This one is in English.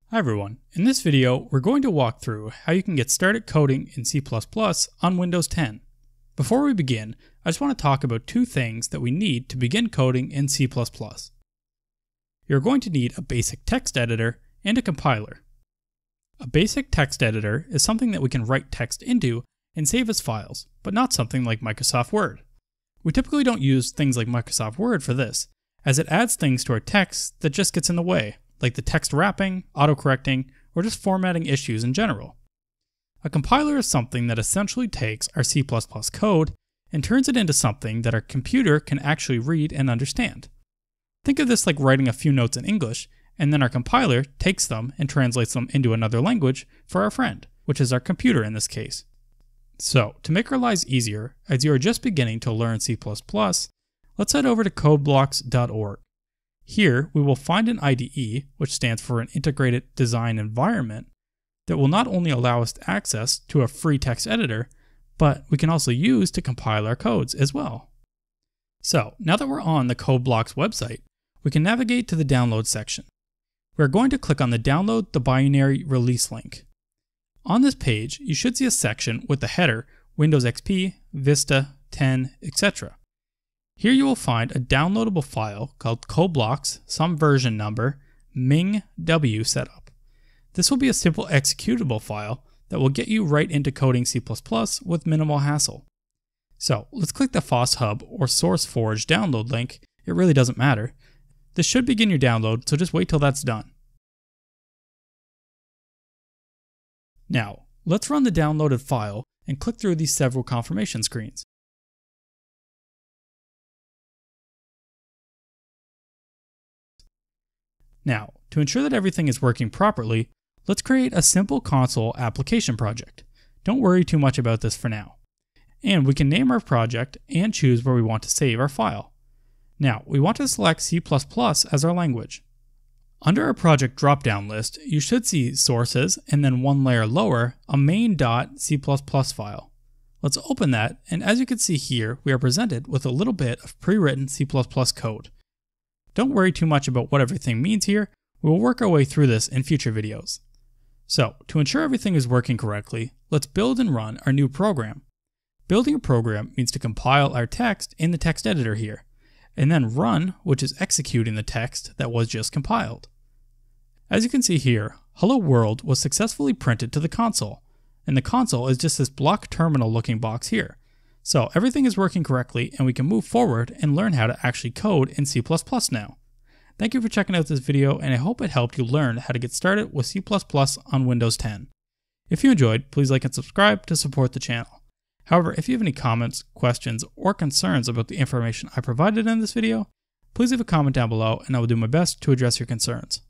Hi everyone, in this video we're going to walk through how you can get started coding in C++ on Windows 10. Before we begin, I just want to talk about two things that we need to begin coding in C++. You're going to need a basic text editor and a compiler. A basic text editor is something that we can write text into and save as files, but not something like Microsoft Word. We typically don't use things like Microsoft Word for this, as it adds things to our text that just gets in the way, like the text wrapping, autocorrecting, or just formatting issues in general. A compiler is something that essentially takes our C++ code and turns it into something that our computer can actually read and understand. Think of this like writing a few notes in English, and then our compiler takes them and translates them into another language for our friend, which is our computer in this case. So, to make our lives easier, as you are just beginning to learn C++, let's head over to CodeBlocks.org. Here, we will find an IDE, which stands for an Integrated Design Environment, that will not only allow us access to a free text editor, but we can also use to compile our codes as well. So, now that we're on the CodeBlocks website, we can navigate to the download section. We're going to click on the Download the Binary Release link. On this page, you should see a section with the header Windows XP, Vista, 10, etc. Here you will find a downloadable file called CodeBlocks, some version number, ming.w setup. This will be a simple executable file that will get you right into coding C++ with minimal hassle. So let's click the FOSS-Hub or SourceForge download link. It really doesn't matter. This should begin your download, so just wait till that's done. Now, let's run the downloaded file and click through these several confirmation screens. Now, to ensure that everything is working properly, let's create a simple console application project. Don't worry too much about this for now. And we can name our project and choose where we want to save our file. Now, we want to select C++ as our language. Under our project drop-down list, you should see sources and then one layer lower, a main.c++ file. Let's open that, and as you can see here, we are presented with a little bit of pre-written C++ code. Don't worry too much about what everything means here. We will work our way through this in future videos. So, to ensure everything is working correctly, let's build and run our new program. Building a program means to compile our text in the text editor here, and then run, which is executing the text that was just compiled. As you can see here, Hello World was successfully printed to the console, and the console is just this block terminal looking box here. So everything is working correctly, and we can move forward and learn how to actually code in C++ now. Thank you for checking out this video, and I hope it helped you learn how to get started with C++ on Windows 10. If you enjoyed, please like and subscribe to support the channel. However, if you have any comments, questions, or concerns about the information I provided in this video, please leave a comment down below and I will do my best to address your concerns.